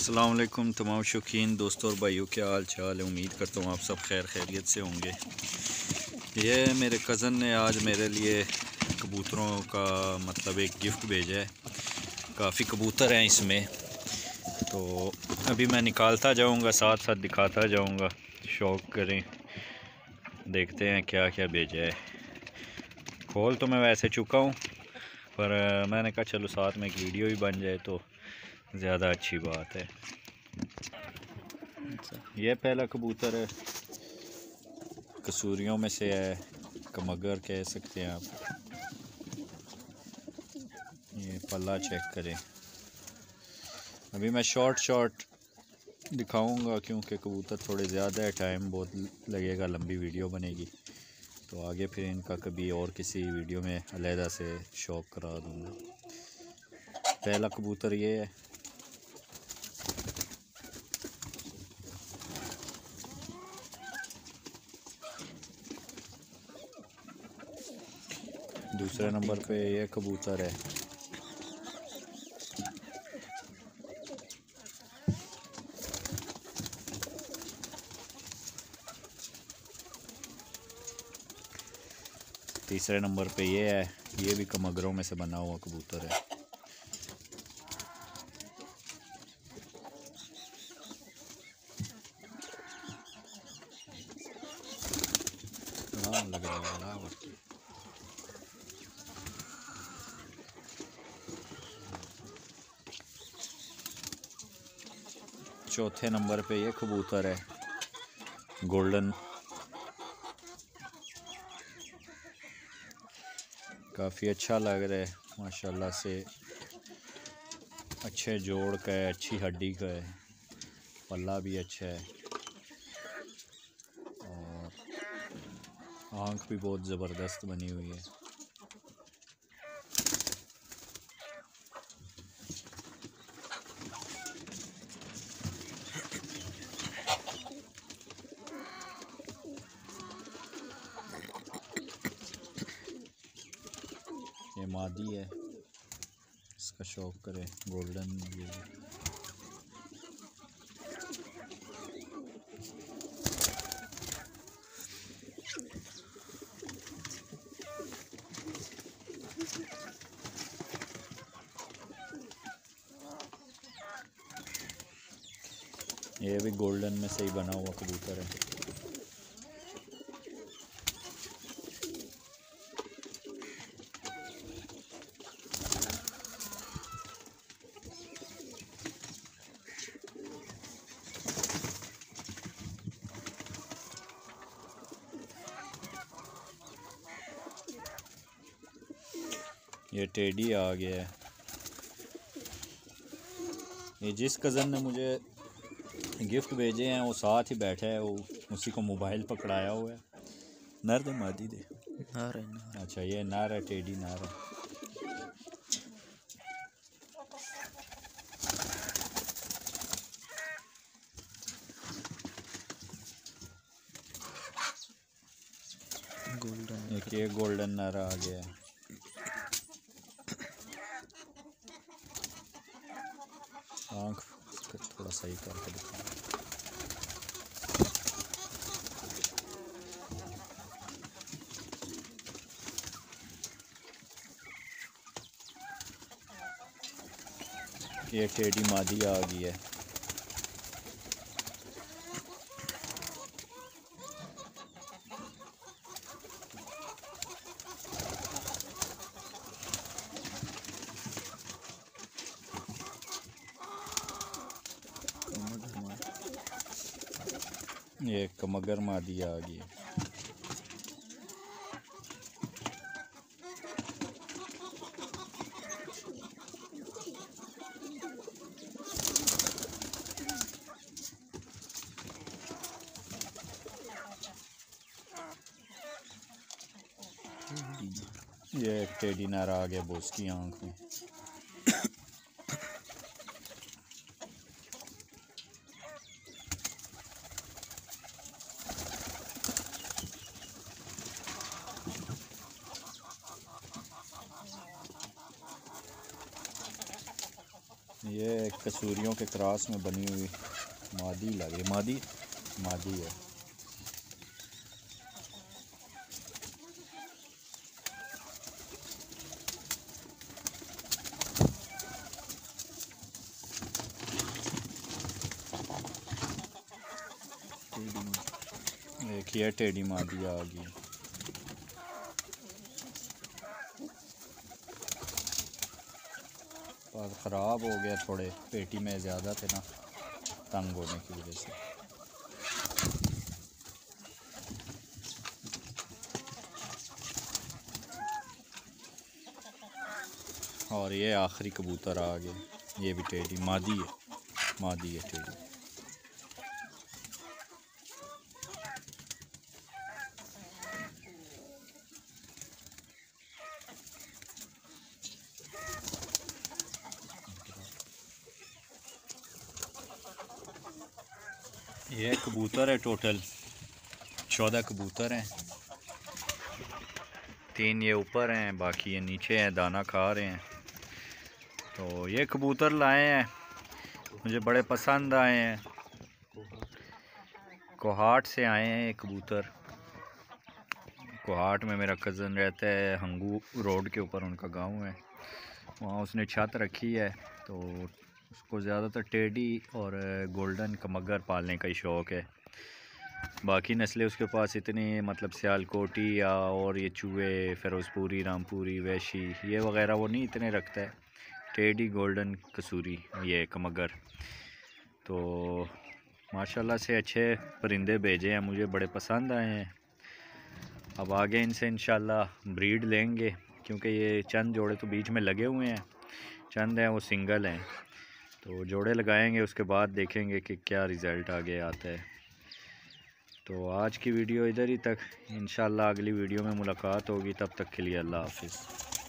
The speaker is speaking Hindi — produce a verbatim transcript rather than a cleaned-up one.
अस्सलाम वालेकुम तमाम शौकीन दोस्तों और भाइयों, क्या हाल चाल है। उम्मीद करता हूँ आप सब खैर खैरियत से होंगे। ये मेरे कज़न ने आज मेरे लिए कबूतरों का मतलब एक गिफ्ट भेजा है। काफ़ी कबूतर हैं इसमें, तो अभी मैं निकालता जाऊँगा, साथ साथ दिखाता जाऊँगा। शौक़ करें, देखते हैं क्या क्या भेजा है। खोल तो मैं वैसे चुका हूँ, पर मैंने कहा चलो साथ में एक वीडियो भी बन जाए तो ज़्यादा अच्छी बात है। ये पहला कबूतर है, कसूरियों में से है, कमगर कह सकते हैं आप। ये पल्ला चेक करें। अभी मैं शॉर्ट शॉर्ट दिखाऊंगा क्योंकि कबूतर थोड़े ज़्यादा है, टाइम बहुत लगेगा, लंबी वीडियो बनेगी। तो आगे फिर इनका कभी और किसी वीडियो में अलहदा से शौक़ करा दूँगा। पहला कबूतर ये है। दूसरे नंबर पे ये कबूतर है। तीसरे नंबर पे ये है। ये भी कमगरों में से बना हुआ कबूतर है। हाँ, लग रहा है। चौथे नंबर पे ये कबूतर है, गोल्डन। काफ़ी अच्छा लग रहा है माशाल्लाह से, अच्छे जोड़ का है, अच्छी हड्डी का है, पल्ला भी अच्छा है और आँख भी बहुत ज़बरदस्त बनी हुई है। ये मादी है, इसका शौक़ करें, गोल्डन। ये ये भी गोल्डन में से ही बना हुआ कबूतर है। ये टेडी आ गया है। ये जिस कज़न ने मुझे गिफ्ट भेजे हैं वो साथ ही बैठा है, वो उसी को मोबाइल पकड़ाया हुआ है। नर दे मादी दे नार है, नार। अच्छा, ये नार है, टेडी नार है। गोल्डन, एक ये गोल्डन नर आ गया है। आँख थोड़ा सही करके दिखा। ये टेडी मादी आ गई है। ये कमगर मादी आ गई है। ये टेडी नार आ गया बोस की आँख में। ये कसूरियों के क्रॉस में बनी हुई मादी लग रही, मादी मादी है। देखिए टेढ़ी मादी आ गई। पर ख़राब हो गया, थोड़े पेटी में ज़्यादा थे ना, तंग होने की वजह से। और ये आखिरी कबूतर आ गए, ये भी टेढ़ी मादी है, मादी है टेढ़ी। ये कबूतर है, टोटल चौदह कबूतर हैं। तीन ये ऊपर हैं, बाकी ये नीचे हैं, दाना खा रहे हैं। तो ये कबूतर लाए हैं, मुझे बड़े पसंद आए हैं। कोहाट से आए हैं ये कबूतर। कोहाट में मेरा कज़न रहता है, हंगू रोड के ऊपर उनका गांव है। वहाँ उसने छत रखी है, तो उसको ज़्यादातर टेडी और गोल्डन कमगर पालने का ही शौक़ है। बाकी नस्लें उसके पास इतनी, मतलब सियालकोटी या और ये चूहे, फ़िरोज़पुरी, रामपुरी, वैशी, ये वगैरह वो नहीं इतने रखता है। टेडी, गोल्डन, कसूरी, ये कमगर। तो माशाल्लाह से अच्छे परिंदे भेजे हैं, मुझे बड़े पसंद आए हैं। अब आगे इनसे इंशाल्लाह ब्रीड लेंगे, क्योंकि ये चंद जोड़े तो बीच में लगे हुए हैं, चंद हैं वो सिंगल हैं। तो जोड़े लगाएंगे, उसके बाद देखेंगे कि क्या रिज़ल्ट आगे आता है। तो आज की वीडियो इधर ही तक, इंशाल्लाह अगली वीडियो में मुलाकात होगी। तब तक के लिए अल्लाह हाफ़िज़।